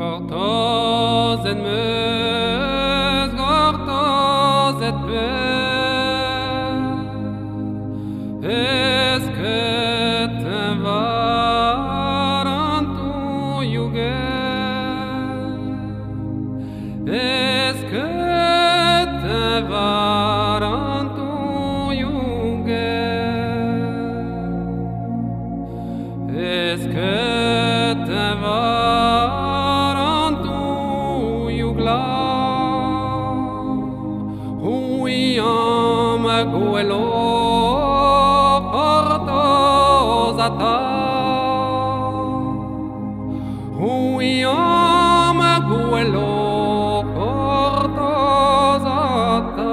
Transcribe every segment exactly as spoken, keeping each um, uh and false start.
Gortoz et meus, gortoz et peur. Est-ce que t'en vas en ton yuguel? Est-ce que t'en vas en ton yuguel? Est-ce que t'en vas Guelo portosata, huiama guelo portosata.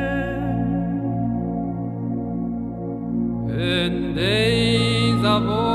In days of old